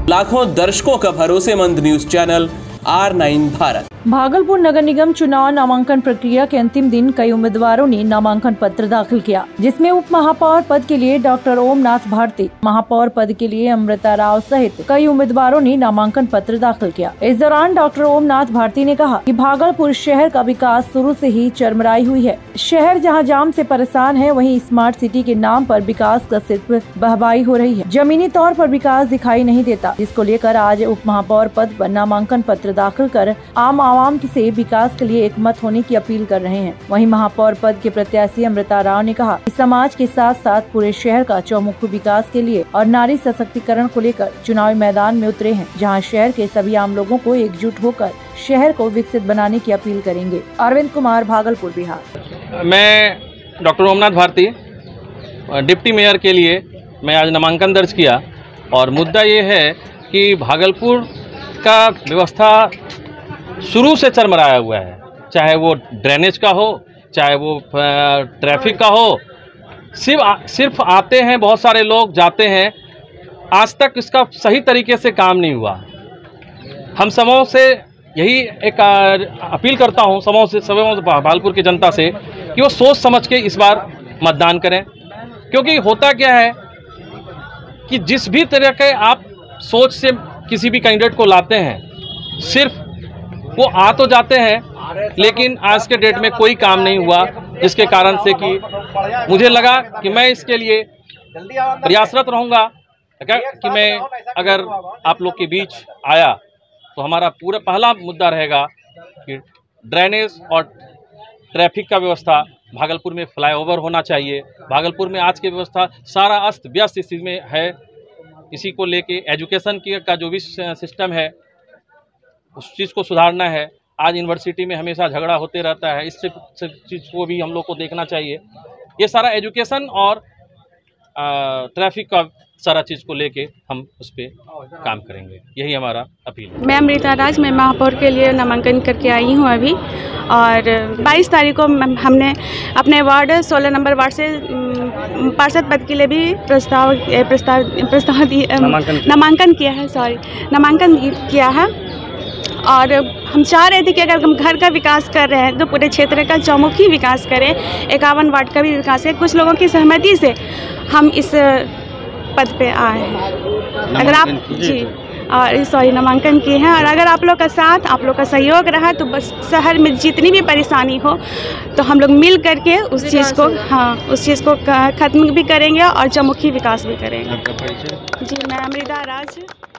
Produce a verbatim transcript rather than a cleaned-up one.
लाखों दर्शकों का भरोसेमंद news channel R nine Bharat. Bhagalpur नगर निगम चुनाव नामांकन प्रक्रिया के अंतिम दिन कई उम्मीदवारों ने नामांकन पत्र दाखिल किया, जिसमें उप महापौर पद के लिए डॉक्टर ओमनाथ भारती, महापौर पद के लिए अमृता राव सहित कई उम्मीदवारों ने नामांकन पत्र दाखिल किया। इस दौरान डॉक्टर ओमनाथ भारती ने कहा कि भागलपुर शहर का विकास शुरू से ही चरमराई हुई है। शहर जहां जाम से परेशान है, वहीं स्मार्ट सिटी के नाम पर विकास का सिर्फ बहबाई हो रही है, जमीनी तौर पर विकास दिखाई नहीं देता, जिसको लेकर आज उप महापौर पद पर नामांकन पत्र दाखिल कर आम आवाम से विकास के लिए एकमत होने की अपील कर रहे हैं। वहीं महापौर पद के प्रत्याशी अमृता राव ने कहा कि समाज के साथ साथ पूरे शहर का चौमुखी विकास के लिए और नारी सशक्तिकरण को लेकर चुनावी मैदान में उतरे हैं, जहां शहर के सभी आम लोगों को एकजुट होकर शहर को विकसित बनाने की अपील करेंगे। अरविंद कुमार, भागलपुर, बिहार। मैं doctor Omnath Bharti, deputy mayor के लिए मैं आज नामांकन दर्ज किया और मुद्दा ये है कि भागलपुर का व्यवस्था शुरू से चरमराया हुआ है, चाहे वो ड्रेनेज का हो, चाहे वो ट्रैफिक का हो। सिर्फ आ, सिर्फ आते हैं, बहुत सारे लोग जाते हैं, आज तक इसका सही तरीके से काम नहीं हुआ। हम समूह से यही एक अपील करता हूं, समूह से समूह भागलपुर की जनता से कि वो सोच समझ के इस बार मतदान करें, क्योंकि होता क्या है कि जिस भी तरह के आप सोच से किसी भी कैंडिडेट को लाते हैं, सिर्फ वो आ तो जाते हैं लेकिन आज के डेट में कोई काम नहीं हुआ, जिसके कारण से कि मुझे लगा कि मैं इसके लिए प्रयासरत रहूँगा कि मैं अगर आप लोग के बीच आया तो हमारा पूरा पहला मुद्दा रहेगा कि ड्रेनेज और ट्रैफिक का व्यवस्था भागलपुर में फ्लाईओवर होना चाहिए। भागलपुर में आज की व्यवस्था सारा अस्त व्यस्त स्थिति में है। इसी को लेके एजुकेशन की का जो भी सिस्टम है उस चीज़ को सुधारना है। आज यूनिवर्सिटी में हमेशा झगड़ा होते रहता है, इससे चीज़ को भी हम लोग को देखना चाहिए। ये सारा एजुकेशन और ट्रैफिक का सारा चीज़ को लेके हम उस पर काम करेंगे, यही हमारा अपील है। मैं अमृता राज, मैं महापौर के लिए नामांकन करके आई हूँ अभी, और बाईस तारीख को हमने अपने वार्ड सोलह नंबर वार्ड से पार्षद पद के लिए भी प्रस्ताव प्रस्ताव प्रस्ताव नामांकन किया है सॉरी नामांकन किया है। और हम चाह रहे थे कि अगर हम घर का विकास कर रहे हैं तो पूरे क्षेत्र का चौमुखी विकास करें, इक्यावन वार्ड का भी विकास है। कुछ लोगों की सहमति से हम इस पद पे आए हैं। अगर आप जी और सॉरी नामांकन किए हैं, और अगर आप लोग का साथ, आप लोग का सहयोग रहा तो बस शहर में जितनी भी परेशानी हो तो हम लोग मिल करके उस चीज़ को हाँ उस चीज़ को ख़त्म भी करेंगे और चौमुखी विकास भी करेंगे। जी, मैं अमृता राज।